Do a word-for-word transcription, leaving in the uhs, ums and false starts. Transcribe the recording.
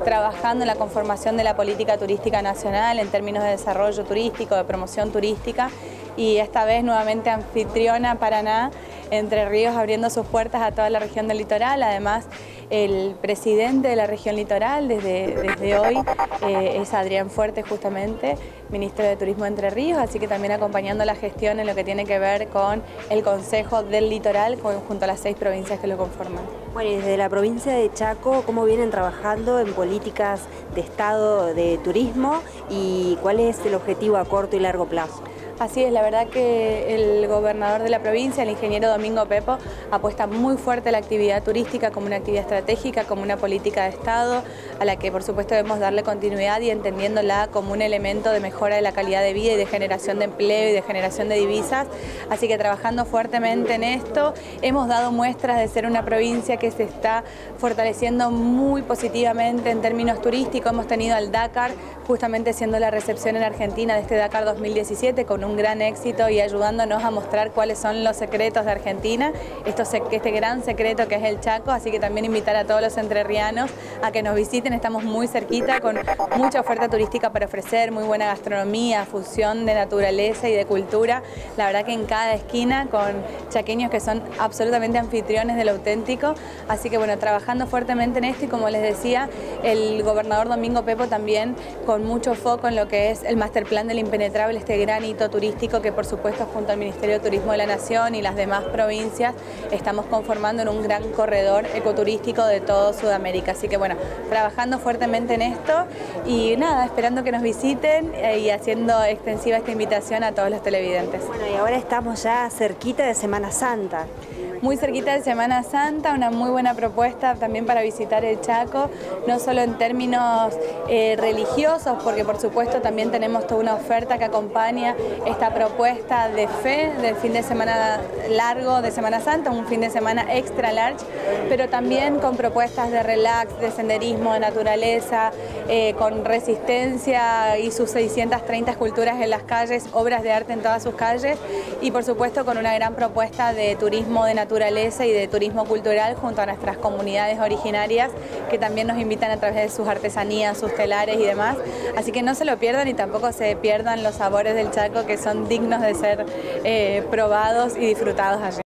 trabajando en la conformación de la política turística nacional en términos de desarrollo turístico, de promoción turística, y esta vez nuevamente anfitriona Paraná, Entre Ríos, abriendo sus puertas a toda la región del litoral. Además, el presidente de la región litoral desde, desde hoy eh, es Adrián Fuerte, justamente, ministro de Turismo de Entre Ríos, así que también acompañando la gestión en lo que tiene que ver con el Consejo del Litoral, junto a las seis provincias que lo conforman. Bueno, y desde la provincia de Chaco, ¿cómo vienen trabajando en políticas de Estado de turismo y cuál es el objetivo a corto y largo plazo? Así es, la verdad que el gobernador de la provincia, el ingeniero Domingo Pepo, apuesta muy fuerte a la actividad turística como una actividad estratégica, como una política de Estado, a la que por supuesto debemos darle continuidad y entendiéndola como un elemento de mejora de la calidad de vida y de generación de empleo y de generación de divisas. Así que trabajando fuertemente en esto, hemos dado muestras de ser una provincia que se está fortaleciendo muy positivamente en términos turísticos. Hemos tenido al Dakar, justamente siendo la recepción en Argentina de este Dakar dos mil diecisiete, con un un gran éxito y ayudándonos a mostrar cuáles son los secretos de Argentina, Esto, este gran secreto que es el Chaco, así que también invitar a todos los entrerrianos a que nos visiten. Estamos muy cerquita, con mucha oferta turística para ofrecer, muy buena gastronomía, fusión de naturaleza y de cultura, la verdad que en cada esquina, con chaqueños que son absolutamente anfitriones de lo auténtico, así que bueno, trabajando fuertemente en esto, y como les decía, el gobernador Domingo Pepo también con mucho foco en lo que es el Master Plan del Impenetrable, este gran hito turístico turístico que por supuesto junto al Ministerio de Turismo de la Nación y las demás provincias estamos conformando en un gran corredor ecoturístico de todo Sudamérica. Así que bueno, trabajando fuertemente en esto y nada, esperando que nos visiten y haciendo extensiva esta invitación a todos los televidentes. Bueno, y ahora estamos ya cerquita de Semana Santa. Muy cerquita de Semana Santa, una muy buena propuesta también para visitar el Chaco, no solo en términos eh, religiosos, porque por supuesto también tenemos toda una oferta que acompaña esta propuesta de fe del fin de semana largo de Semana Santa, un fin de semana extra large, pero también con propuestas de relax, de senderismo, de naturaleza, eh, con resistencia y sus seiscientas treinta esculturas en las calles, obras de arte en todas sus calles, y por supuesto con una gran propuesta de turismo de naturaleza naturaleza y de turismo cultural junto a nuestras comunidades originarias que también nos invitan a través de sus artesanías, sus telares y demás. Así que no se lo pierdan y tampoco se pierdan los sabores del Chaco, que son dignos de ser eh, probados y disfrutados allí.